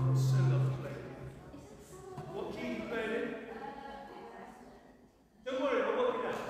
So lovely. What key are you playing in? Don't worry, I'll work it out.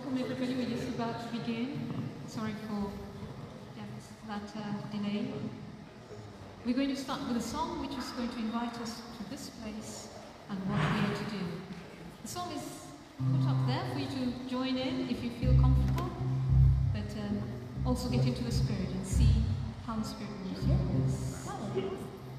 Welcome everybody, we're just about to begin. Sorry for that delay. We're going to start with a song which is going to invite us to this place and what we are to do. The song is put up there for you to join in if you feel comfortable, but also get into the Spirit and see how the Spirit moves you.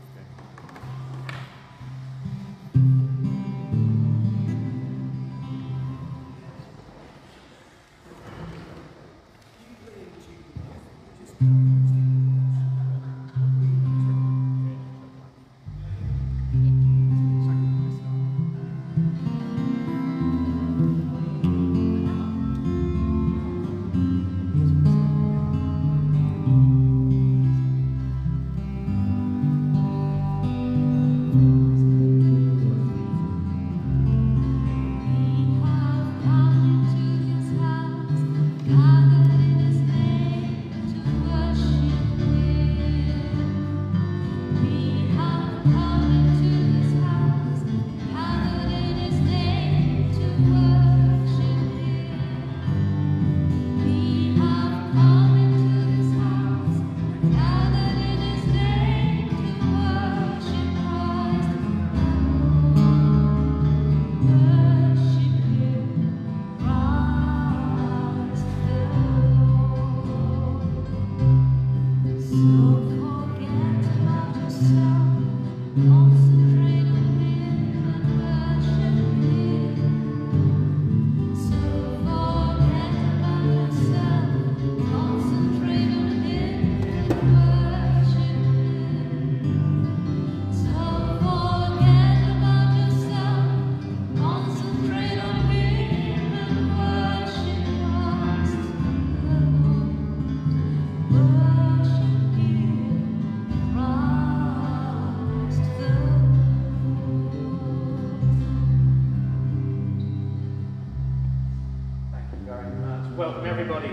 Welcome everybody.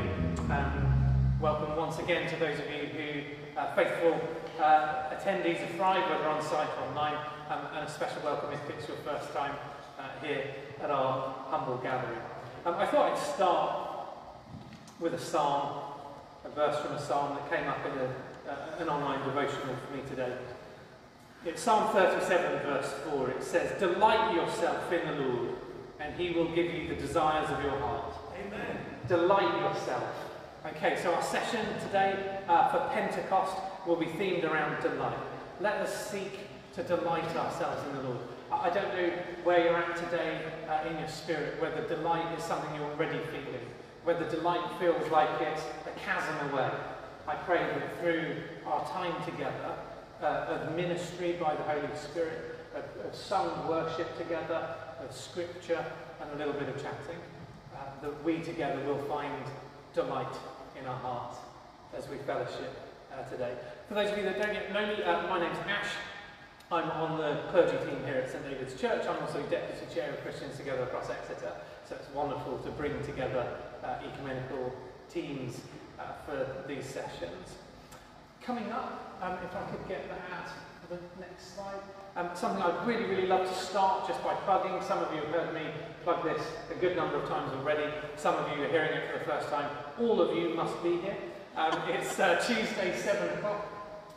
Welcome once again to those of you who are faithful attendees of Thrive, whether on site or online, and a special welcome if it's your first time here at our humble gathering. I thought I'd start with a psalm, a verse from a psalm that came up in an online devotional for me today. It's Psalm 37 verse 4. It says, "Delight yourself in the Lord, and he will give you the desires of your heart." Amen. Delight yourself. Okay, so our session today for Pentecost will be themed around delight. Let us seek to delight ourselves in the Lord. I don't know where you're at today in your spirit, whether delight is something you're already feeling, whether delight feels like it's a chasm away. I pray that through our time together of ministry by the Holy Spirit, of sung worship together, of scripture and a little bit of chatting, that we together will find delight in our hearts as we fellowship today. For those of you that don't yet know me, my name's Ash. I'm on the clergy team here at St David's Church. I'm also Deputy Chair of Christians Together across Exeter, so it's wonderful to bring together ecumenical teams for these sessions. Coming up, if I could get that for the next slide, something I'd really love to start just by plugging. Some of you have heard me plug this a good number of times already. Some of you are hearing it for the first time. All of you must be here. It's Tuesday, 7 o'clock.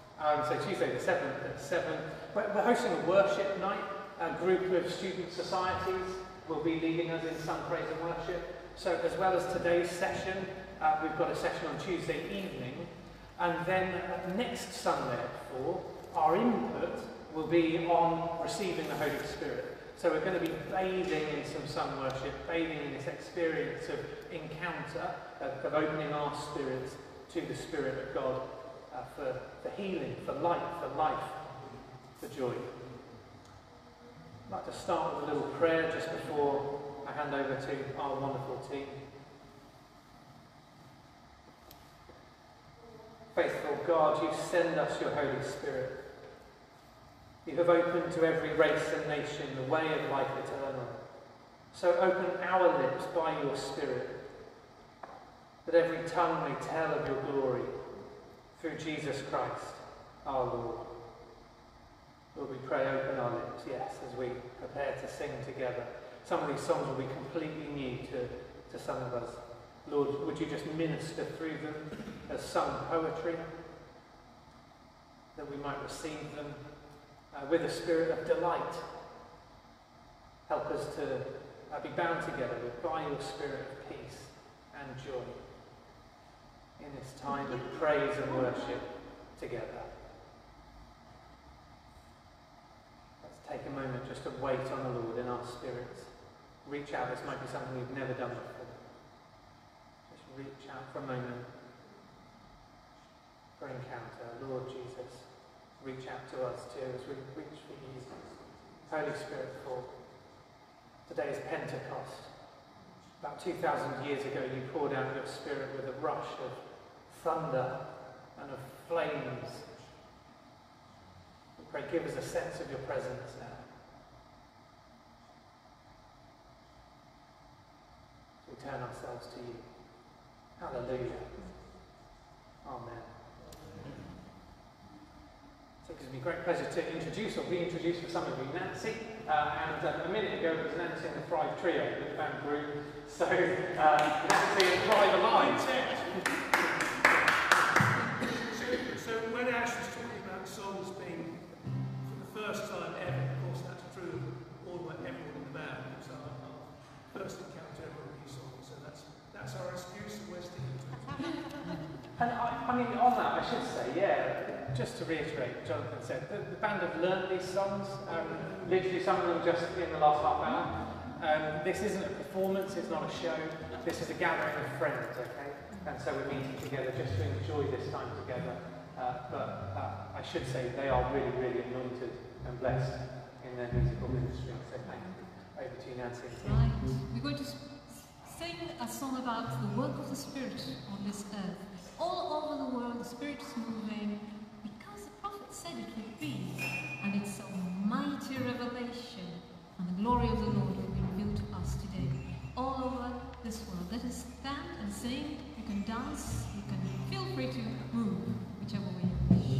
So Tuesday the 7th at 7. We're hosting a worship night. A group of student societies will be leading us in sung praise and worship. So as well as today's session, we've got a session on Tuesday evening. And then next Sunday at 4, our input will be on receiving the Holy Spirit. So we're going to be bathing in some sung worship, bathing in this experience of encounter, of opening our spirits to the Spirit of God for healing, for light, for joy. I'd like to start with a little prayer just before I hand over to our wonderful team. Faithful God, you send us your Holy Spirit. You have opened to every race and nation the way of life eternal. So open our lips by your Spirit, that every tongue may tell of your glory, through Jesus Christ, our Lord. Lord, we pray, open our lips, yes, as we prepare to sing together. Some of these songs will be completely new to some of us. Lord, would you just minister through them as sung poetry, that we might receive them with a spirit of delight. Help us to be bound together by your spirit of peace and joy in this time of praise and worship together. Let's take a moment just to wait on the Lord in our spirits. Reach out. This might be something we've never done before. Just reach out for a moment for encounter. Lord Jesus, reach out to us too as we reach for you. Holy Spirit, fall. Today is Pentecost. About 2,000 years ago, you poured out your Spirit with a rush of thunder and of flames. We pray, give us a sense of your presence now. We turn ourselves to you. Hallelujah. Amen. So it gives me great pleasure to introduce, or reintroduce for some of you, Nancy. And a minute ago it was Nancy and the Thrive Trio, the band group. So Nancy and Thrive Alive. So when Ash was talking about songs being for the first time ever, of course that's true of everyone in the band. It was our first encounter ever with these songs, so that's our excuse and we're sticking to it. And I mean, on that, I should say, just to reiterate what Jonathan said, the band have learned these songs, literally some of them just in the last half hour. This isn't a performance, it's not a show, this is a gathering of friends, okay? And so we're meeting together just to enjoy this time together. But I should say they are really, really anointed and blessed in their musical ministry. So thank you. Over to you, Nancy. Right. We're going to sing a song about the work of the Spirit on this earth. All over the world, the Spirit is moving because the prophet said it would be. And it's a mighty revelation. And the glory of the Lord will be revealed to us today. All over this world. Let us stand and sing. You can dance. You can feel free to move, whichever way you wish.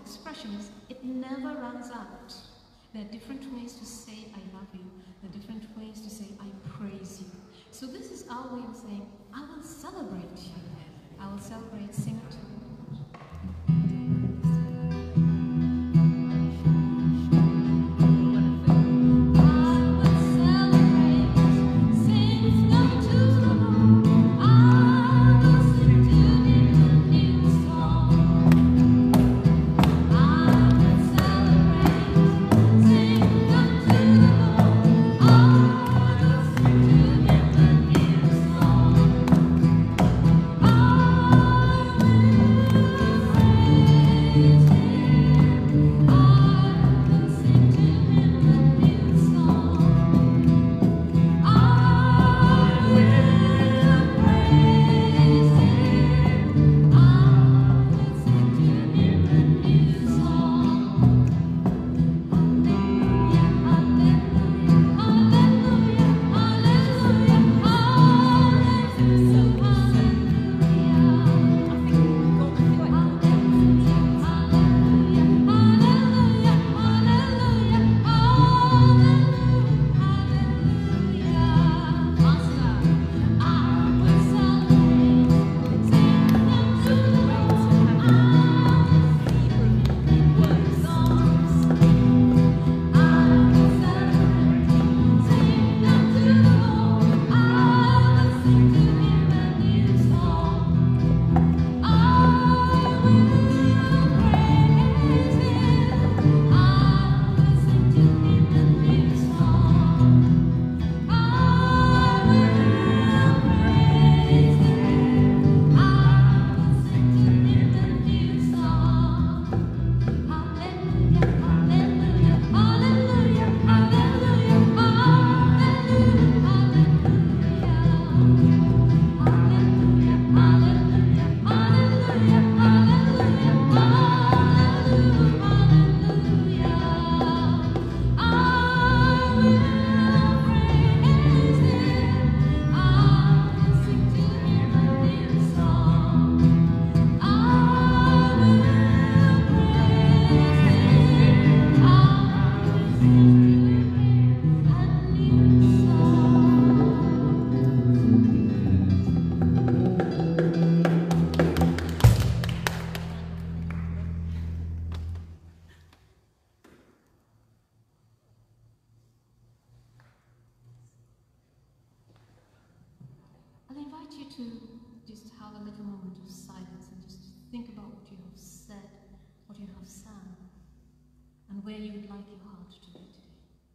expressions, it never runs out. There are different ways to say I love you. There are different ways to say I praise you. So this is our way of saying, I will celebrate you. I will celebrate, sing it to you. To just have a little moment of silence and just think about what you have said, what you have sung, and where you would like your heart to be today.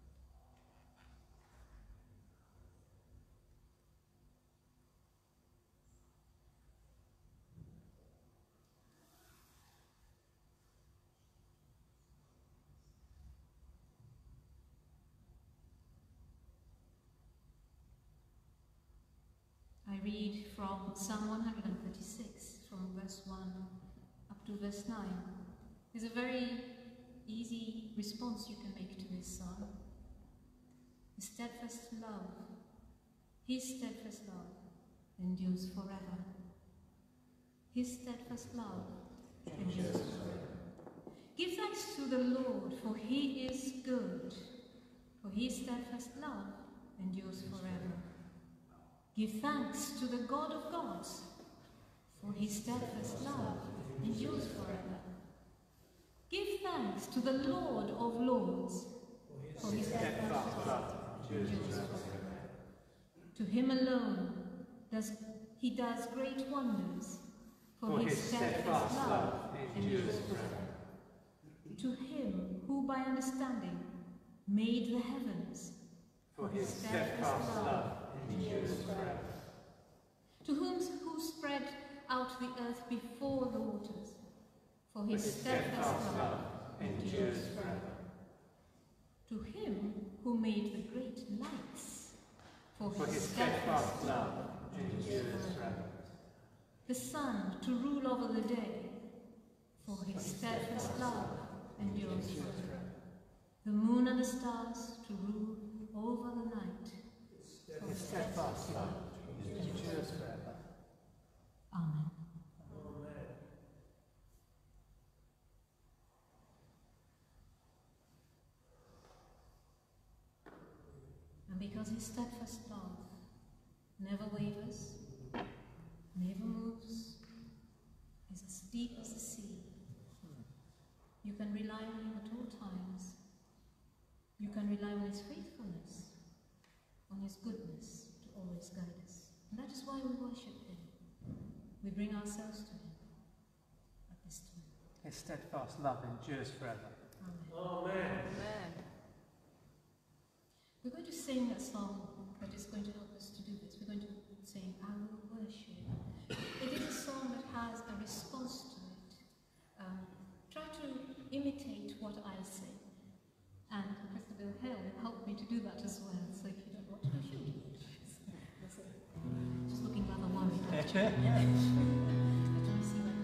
I read from Psalm 136, from verse 1 up to verse 9. There's a very easy response you can make to this psalm. The steadfast love, his steadfast love endures forever. His steadfast love endures forever. Give thanks to the Lord, for he is good, for his steadfast love endures forever. Give thanks to the God of gods, for his steadfast love endures forever. Give thanks to the Lord of lords, for his steadfast love endures forever. To him alone he does great wonders, for his steadfast love endures forever. To him who by understanding made the heavens, for his steadfast love endures forever. To who spread out the earth before the waters, for his steadfast love endures forever. To him who made the great lights, for his steadfast love endures forever. The sun to rule over the day, for his steadfast love endures forever. The moon and the stars to rule over the night, for his steadfast love endures forever. Amen. Because His steadfast love never wavers, never moves, is as deep as the sea. You can rely on Him at all times. You can rely on His faithfulness, on His goodness to always guide us. And that is why we worship Him. We bring ourselves to Him at this time. His steadfast love endures forever. Amen. Amen. Amen. We're going to sing a song that is going to help us to do this. We're going to sing, I Will Worship. It is a song that has a response to it. Try to imitate what I say. And Christabel Hill helped me to do that as well. So if you don't know what to do, she'll do it. Just looking rather worried, actually. Let me see what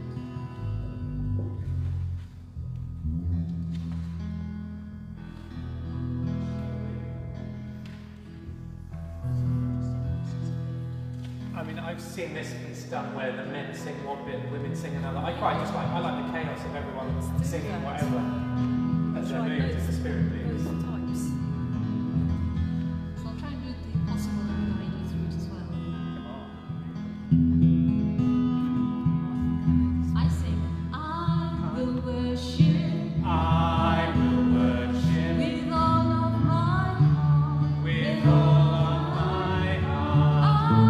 I mean, I've seen this done where the men sing one bit, women sing another. I like the chaos of everyone singing whatever as they're moved as the Spirit moves. So I'll try and do the possible and the radio through it as well. I sing, I will worship. I will worship With all of my heart. with all of my heart.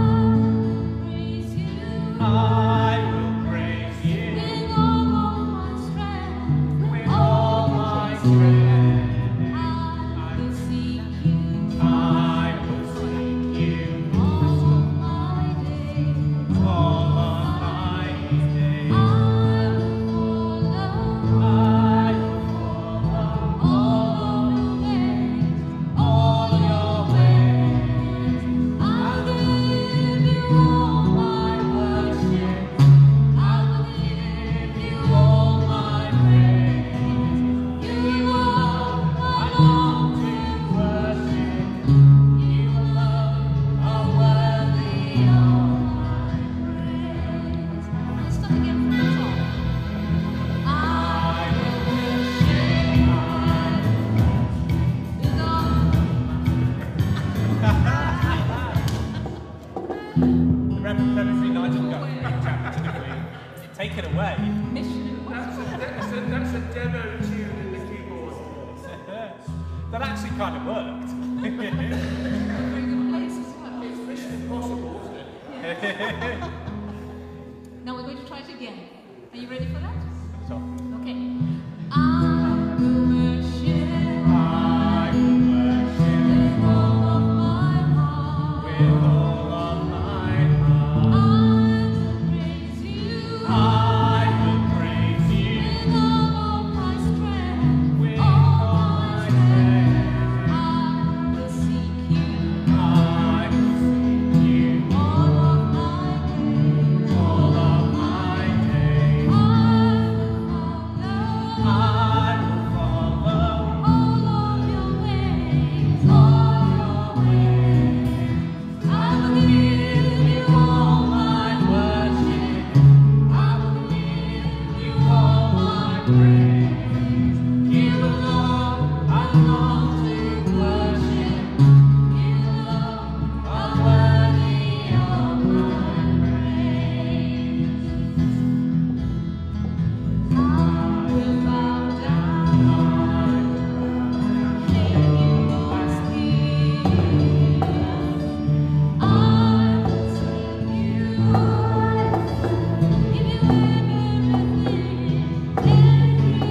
I will praise you. I will praise you With all of my strength. with all my strength. I will seek you. I will seek you All my days. all of my days. I will follow. I will follow All your ways. I'll give you all my worship. I will give you all my praise. You alone I long to worship. You alone are worthy of my praise. Let's start again from the top. I will worship with all. The Reverend Clementary Nightingale chapter to the Queen. Take it away. Mission impossible. That's a demo tune in the keyboard. That actually kind of worked. Very good place as well. It's Mission Impossible, isn't it? Now we're going to try it again. Are you ready for that? So, Okay. I will worship I will worship with all of my heart. with all of my heart. I will praise you I will praise you with all of my strength. with All all my my strength. strength. I will seek you I will seek you all of my days. all of my days. I will follow all of your ways. All your ways. I will give you all my worship. I will give you all my praise. You alone I long to worship. You alone are worthy of my praise. I will bow down, make you as king. I will serve you, give you everything,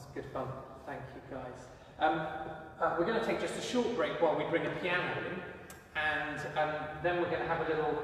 good fun. Thank you, guys. We're going to take just a short break while we bring a piano in, and then we're going to have a little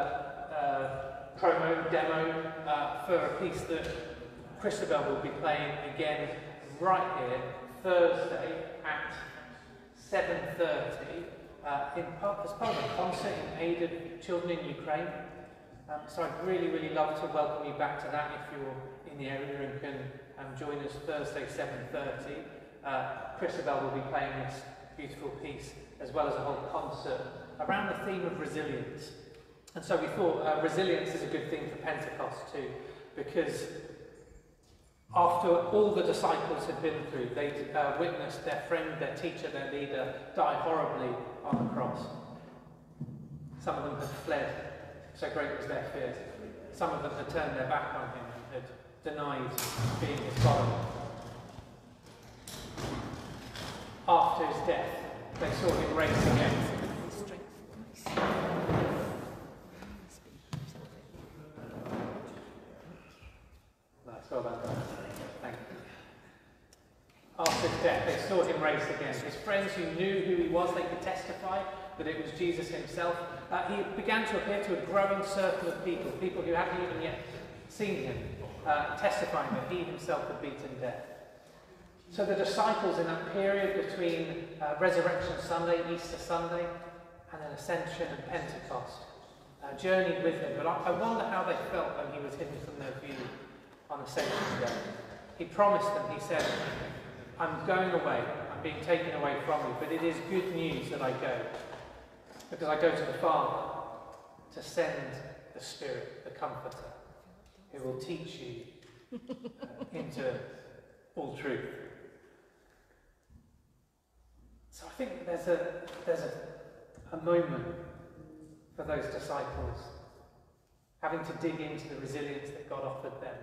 promo demo for a piece that Christabel will be playing again right here Thursday at 7:30 as part of a concert in aid of children in Ukraine. So I'd really, really love to welcome you back to that if you're in the area and can join us Thursday 7:30. Christabel will be playing this beautiful piece as well as a whole concert around the theme of resilience. And so we thought resilience is a good thing for Pentecost too, because after all the disciples had been through, they'd witnessed their friend, their teacher, their leader die horribly on the cross. Some of them had fled, so great was their fear. Some of them had turned their back on him and had denied being his follower. After his death, they saw him raised again. Nice, well done, guys. Thank you. After his death, they saw him raised again. His friends who knew who he was, they could testify that it was Jesus himself. He began to appear to a growing circle of people who hadn't even yet seen him, testifying that he himself had beaten death. So the disciples in that period between Resurrection Sunday, Easter Sunday, and then Ascension and Pentecost, journeyed with him. But I wonder how they felt when he was hidden from their view on Ascension Day. He promised them, he said, I'm going away, I'm being taken away from you, but it is good news that I go, because I go to the Father to send the Spirit, the Comforter, who will teach you into all truth. So I think there's a moment for those disciples having to dig into the resilience that God offered them,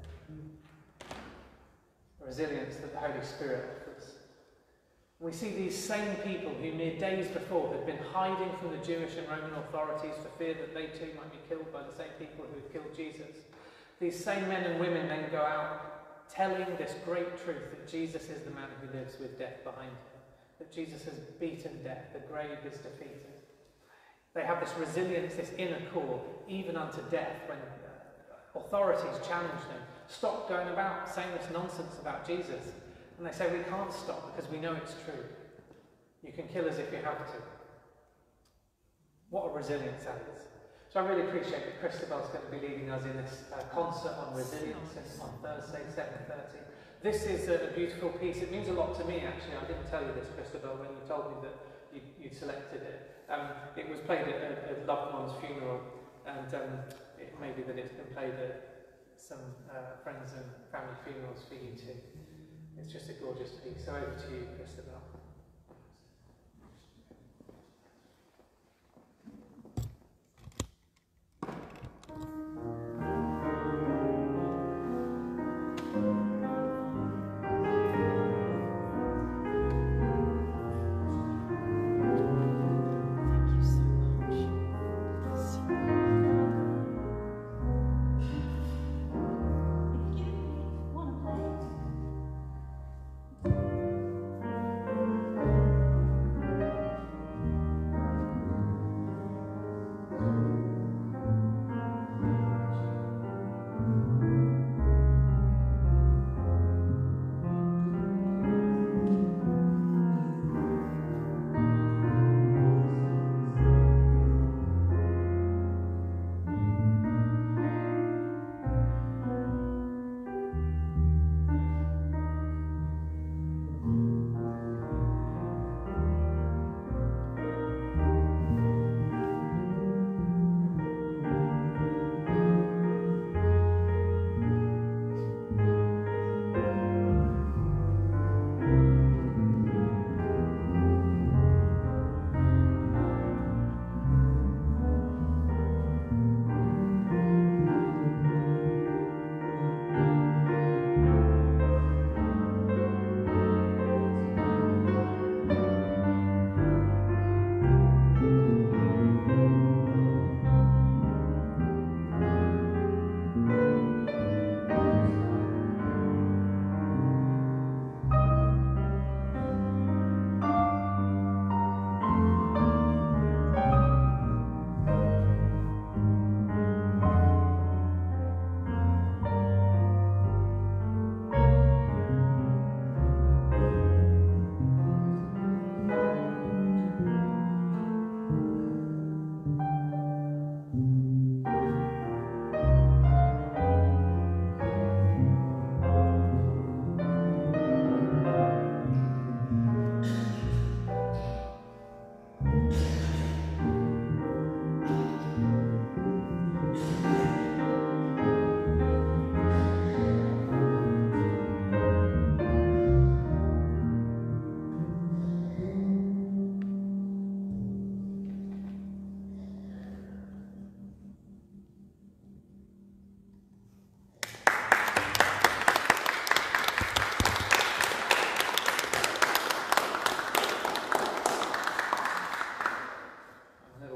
the resilience that the Holy Spirit offers. We see these same people who mere days before had been hiding from the Jewish and Roman authorities for fear that they too might be killed by the same people who had killed Jesus. These same men and women then go out telling this great truth that Jesus is the man who lives with death behind him, that Jesus has beaten death, the grave is defeated. They have this resilience, this inner core, even unto death, when authorities challenge them. Stop going about saying this nonsense about Jesus. And they say, we can't stop because we know it's true. You can kill us if you have to. What a resilience that is. So I really appreciate that Christabel's going to be leading us in this concert on resilience on Thursday, 7:30. This is a beautiful piece. It means a lot to me, actually. I didn't tell you this, Christabel, when you told me that you'd selected it. It was played at a loved one's funeral, and it may be that it's been played at some friends and family funerals for you too. It's just a gorgeous piece. So over to you, Christabel. Wanna play?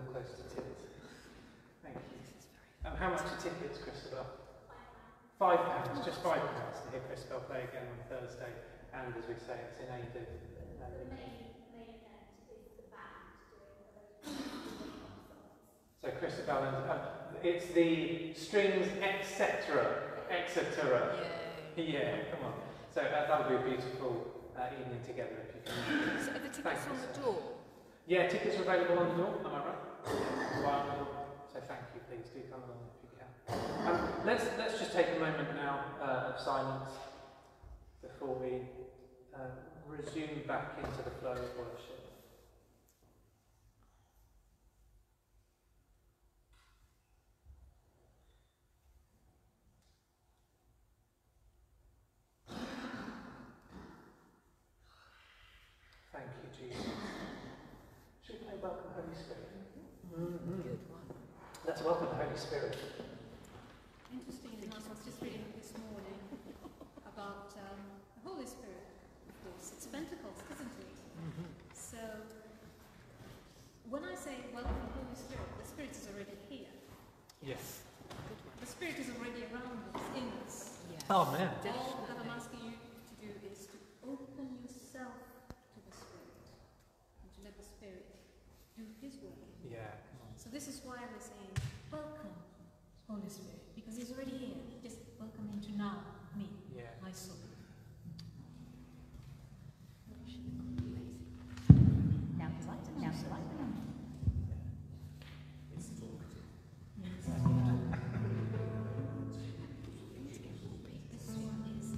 close to tears. Thank you. How much are tickets, Christabel? £5, just £5 to hear Christabel play again on Thursday. And as we say, it's in aid of. The main event is the band doing So Christabel, and it's the strings, etc. Yeah, come on. So that'll be a beautiful evening together if you can. So are the tickets on the door? Yeah, tickets are available on the door, am I right? Wow. So thank you, please do come along if you can. Let's just take a moment now of silence before we resume back into the flow of worship. Thank you, Jesus. Should we play Welcome Holy Spirit? Good one. Let's welcome the Holy Spirit. Interesting enough, I was just reading this morning about the Holy Spirit, of course. It's Pentecost, isn't it? So, when I say welcome Holy Spirit, the Spirit is already here. Yes. The Spirit is already around us, in us. Yes. Oh, man. All that I'm asking you to do is to open yourself to the Spirit and to let the Spirit do His work. Yeah. So this is why we're saying, welcome, Holy Spirit, because He's already here. Just welcome into now, me, Yeah. my soul. Now it's light. Now it's light. This one is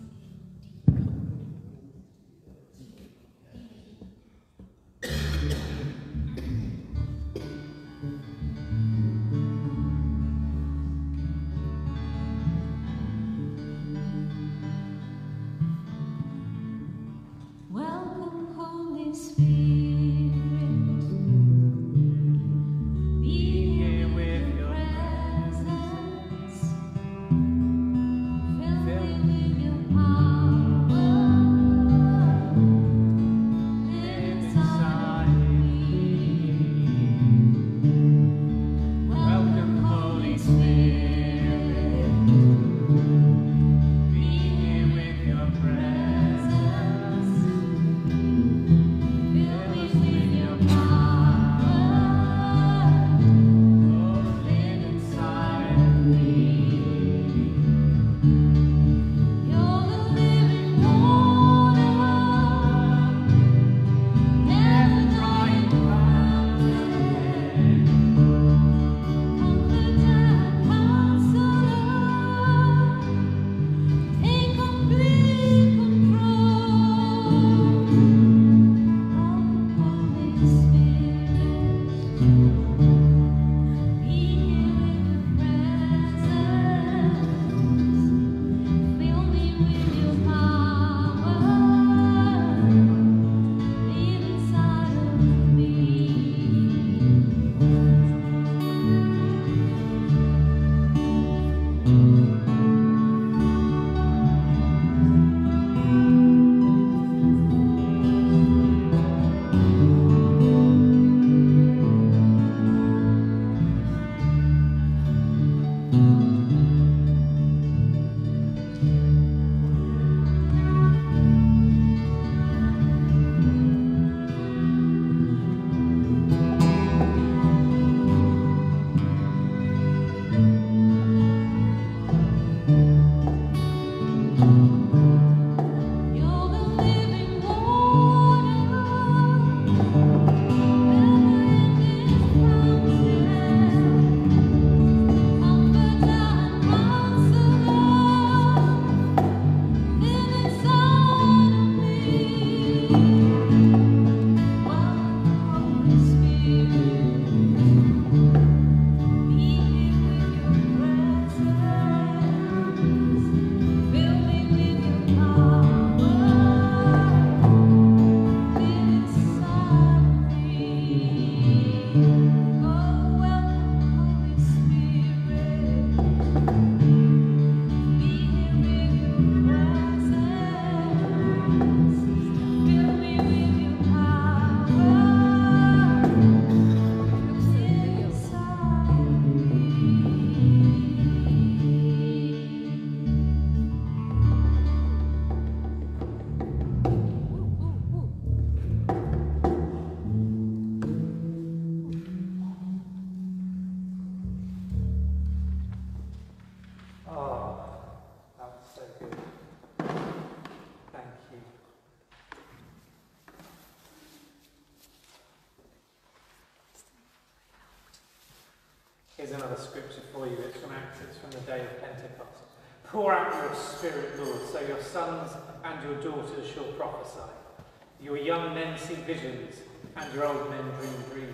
Here's another scripture for you. It's from Acts. It's from the day of Pentecost. Pour out your Spirit, Lord, so your sons and your daughters shall prophesy. Your young men see visions, and your old men dream dreams.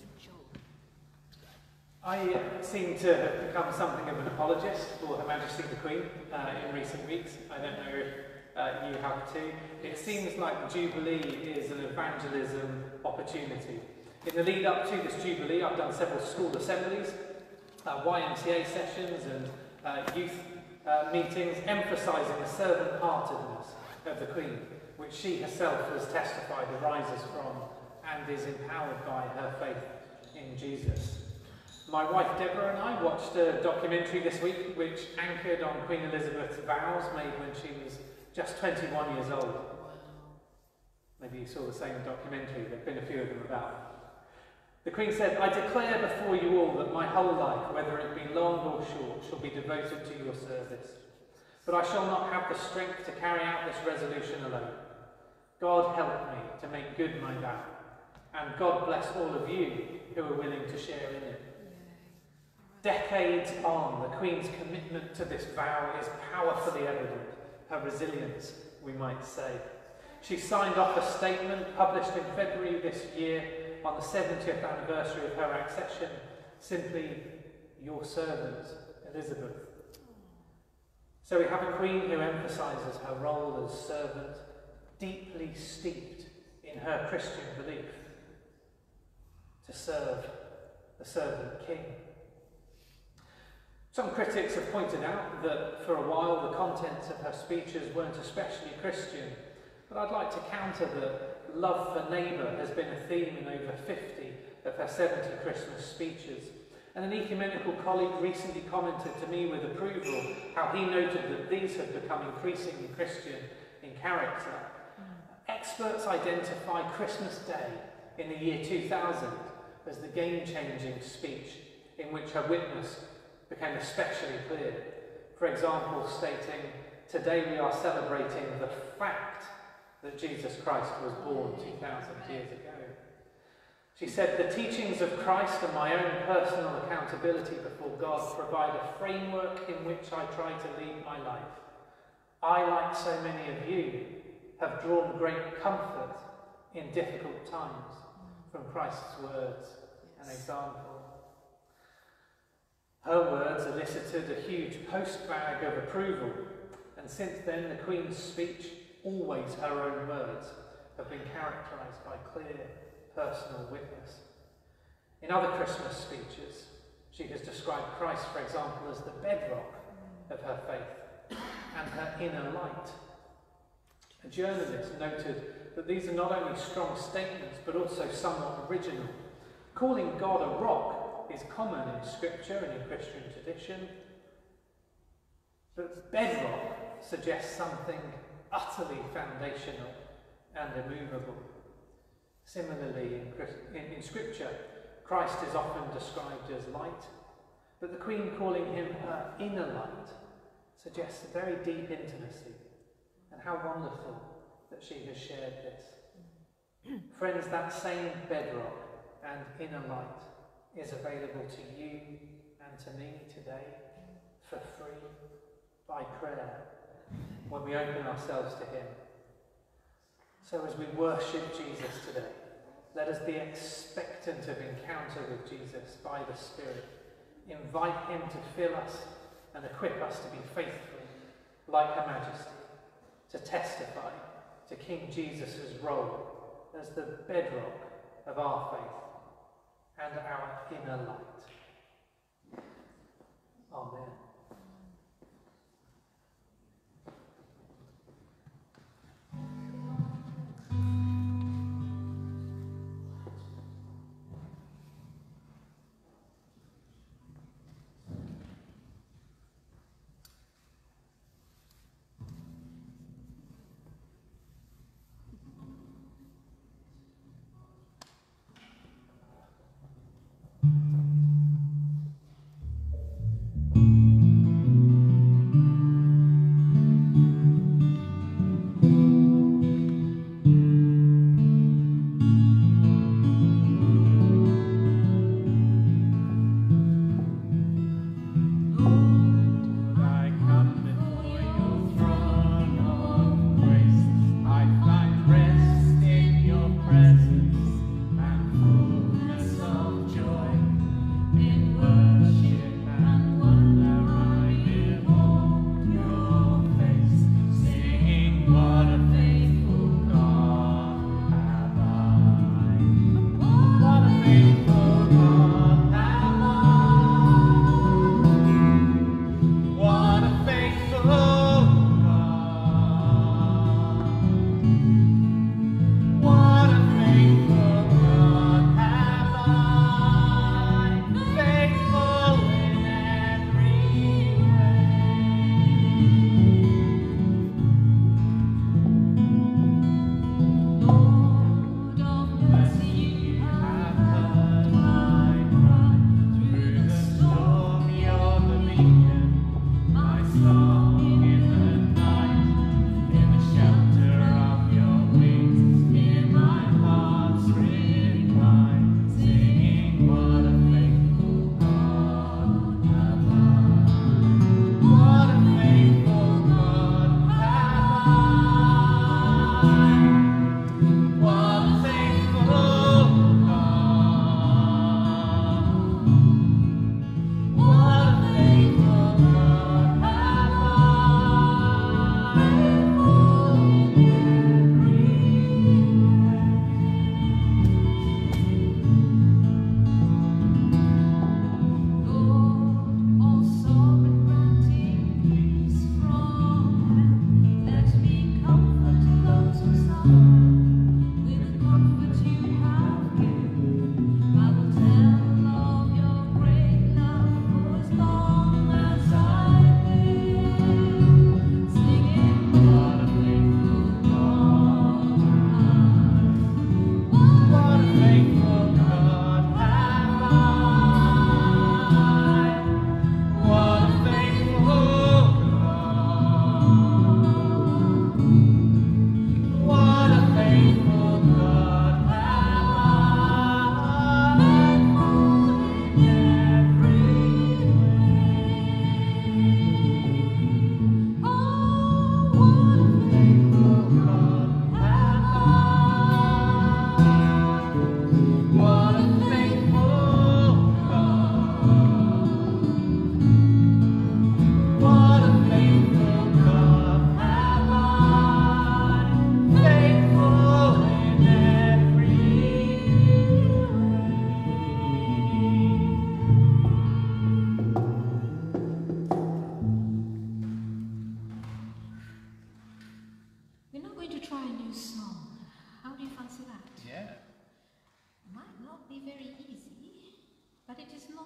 I seem to have become something of an apologist for Her Majesty the Queen in recent weeks. I don't know if you have too. It seems like the Jubilee is an evangelism opportunity. In the lead up to this Jubilee, I've done several school assemblies, YMCA sessions and youth meetings emphasising the servant-heartedness of the Queen, which she herself has testified arises from and is empowered by her faith in Jesus. My wife Deborah and I watched a documentary this week which anchored on Queen Elizabeth's vows made when she was just 21 years old. Maybe you saw the same documentary, there have been a few of them about. The Queen said, "I declare before you all that my whole life, whether it be long or short, shall be devoted to your service. But I shall not have the strength to carry out this resolution alone. God help me to make good my vow, and God bless all of you who are willing to share in it." Decades on, the Queen's commitment to this vow is powerfully evident, her resilience, we might say. She signed off a statement published in February this year on the 70th anniversary of her accession, simply, "Your servant, Elizabeth." So we have a Queen who emphasises her role as servant, deeply steeped in her Christian belief, to serve the servant king. Some critics have pointed out that for a while the contents of her speeches weren't especially Christian, but I'd like to counter that love for neighbour has been a theme in over 50 of her 70 Christmas speeches. And an ecumenical colleague recently commented to me with approval how he noted that these have become increasingly Christian in character. Experts identify Christmas Day in the year 2000 as the game-changing speech in which her witness became especially clear. For example, stating, "Today we are celebrating the fact that Jesus Christ was born 2,000 years ago." She said, "The teachings of Christ and my own personal accountability before God provide a framework in which I try to lead my life. I, like so many of you, have drawn great comfort in difficult times from Christ's words and example." Her words elicited a huge postbag of approval, and since then the Queen's speech, always her own words, have been characterised by clear personal witness. In other Christmas speeches, she has described Christ, for example, as the bedrock of her faith and her inner light. A journalist noted that these are not only strong statements, but also somewhat original. Calling God a rock is common in Scripture and in Christian tradition, but bedrock suggests something utterly foundational and immovable. Similarly, in Scripture, Christ is often described as light, but the Queen calling him her inner light suggests a very deep intimacy, and how wonderful that she has shared this. Friends, that same bedrock and inner light is available to you and to me today for free by prayer when we open ourselves to him. So as we worship Jesus today, let us be expectant of encounter with Jesus by the Spirit. Invite him to fill us and equip us to be faithful, like Her Majesty, to testify to King Jesus' role as the bedrock of our faith and our inner light. Amen.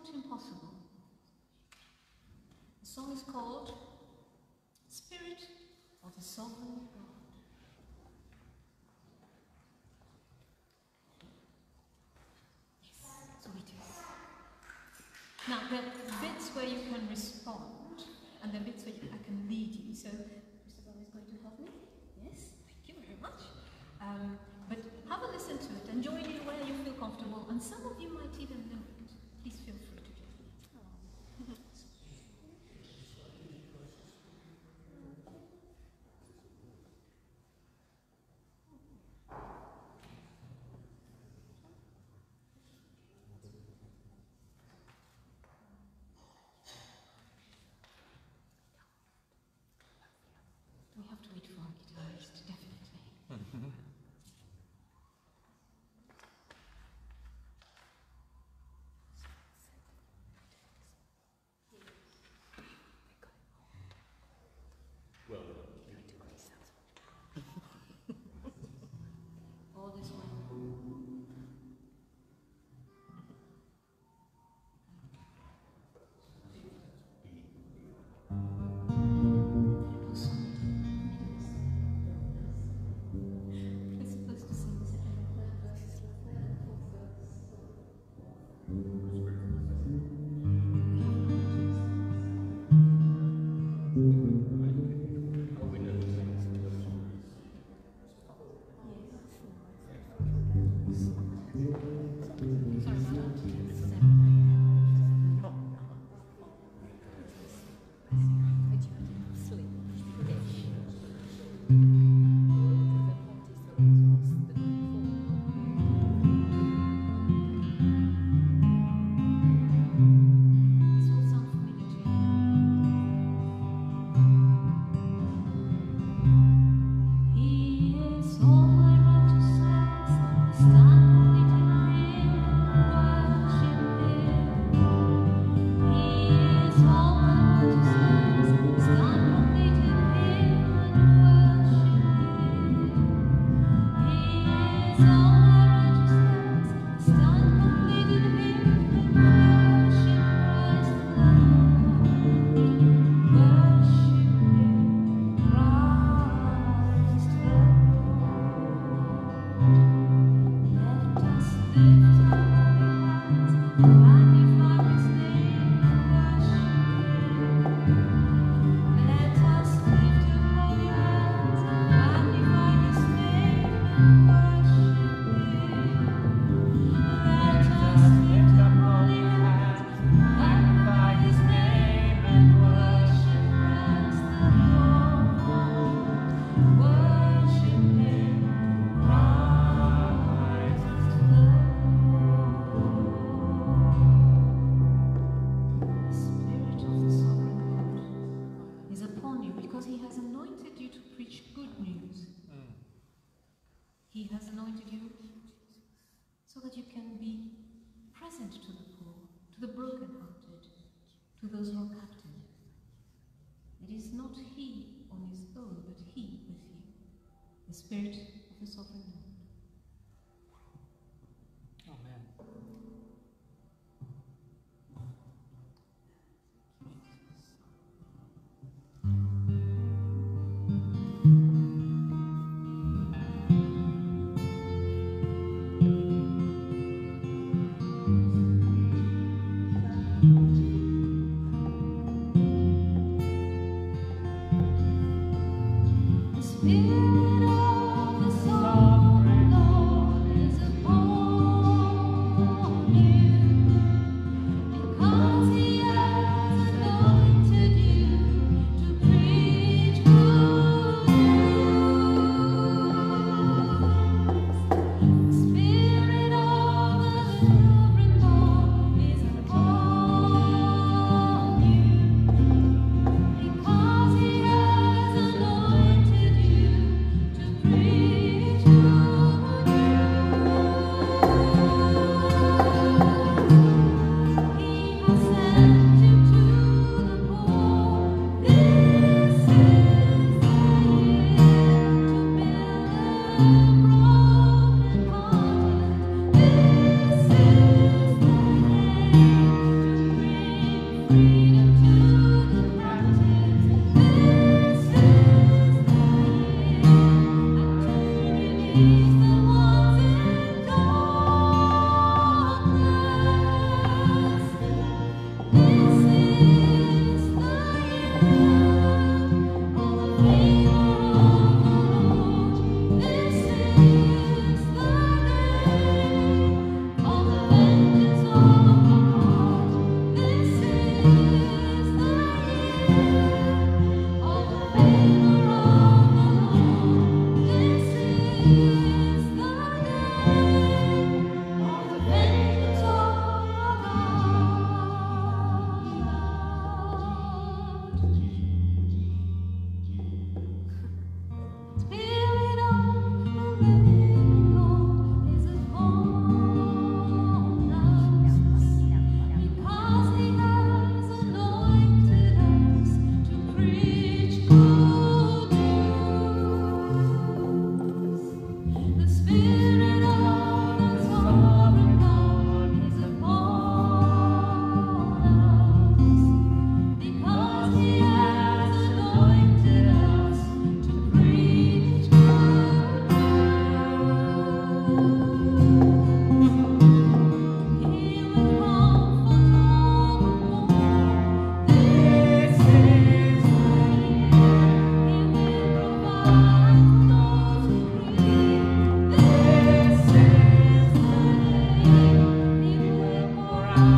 not impossible. The song is called Spirit of the Sovereign God. Yes, so it is. Now, there are bits where you can respond, and there are bits where I can lead you. So, Mr. Bob is going to help me. Yes, thank you very much. But have a listen to it and join in where you feel comfortable, and some of you might even know it. Please feel free to join in. We have to wait for our guitarist, definitely. All this way. We're supposed to sing this. Sorry about This will sound familiar to you. He is all my righteousness. Stand complete in Him, worship Him. He is all my righteousness. Stand complete in Him and worship Him. He is all my righteousness. Stand complete in Him and worship Christ the Lord. Worship Him, Christ the Lord. Let us lift up holy hands, magnify His name and worship Him. Let us lift up holy hands, magnify His name and worship Him. Let us lift up holy hands, magnify His name and worship Christ the Lord. Worship Him, Christ the Lord. The Spirit of the Sovereign God is upon you because He has anointed you to preach good news. He has anointed you so that you can be present to the poor, to the brokenhearted, to those who are captive. It is not He on His own, but He with you, the Spirit of the Sovereign Lord. Amen. Thank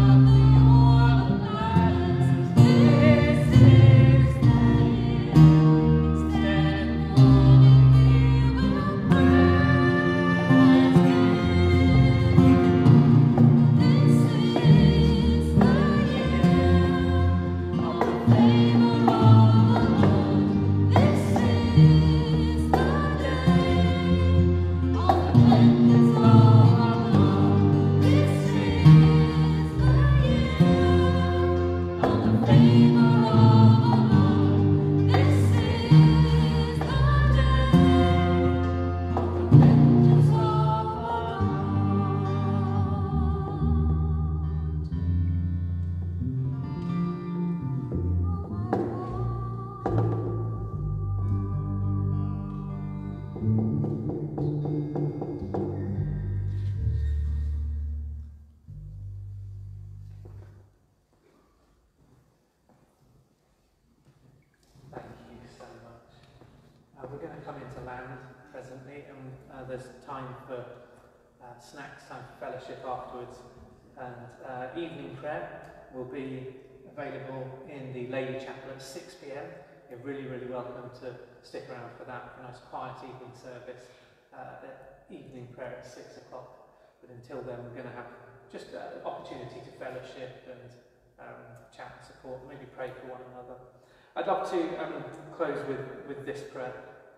We're going to come into land presently, and there's time for snacks, time for fellowship afterwards, and evening prayer will be available in the Lady Chapel at 6 p.m. You're really, really welcome to stick around for that, for a nice quiet evening service. Evening prayer at 6 o'clock. But until then, we're going to have just an opportunity to fellowship and chat and support, maybe pray for one another. I'd love to close with this prayer.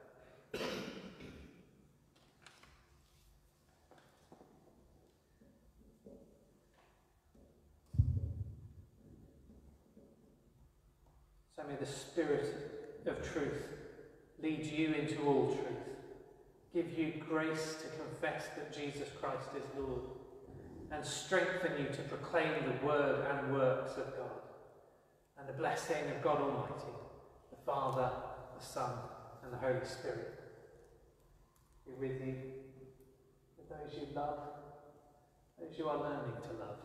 So may the Spirit of truth lead you into all truth, give you grace to confess that Jesus Christ is Lord, and strengthen you to proclaim the word and works of God. And the blessing of God Almighty, the Father, the Son, and the Holy Spirit be with you, with those you love, those you are learning to love.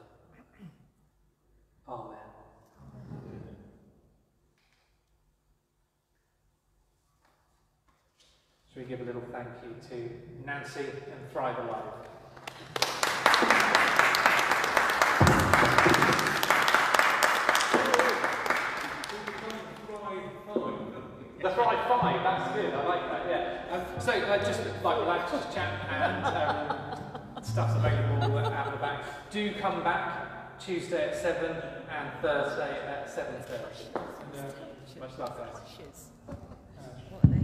Amen. Shall we give a little thank you to Nancy and Thrive Alive? The Thrive 5, that's good, I like that, yeah. So just like relax, just chat, and stuff's available out the back. Do come back Tuesday at 7 and Thursday at 7:30. Much love, guys. What are they?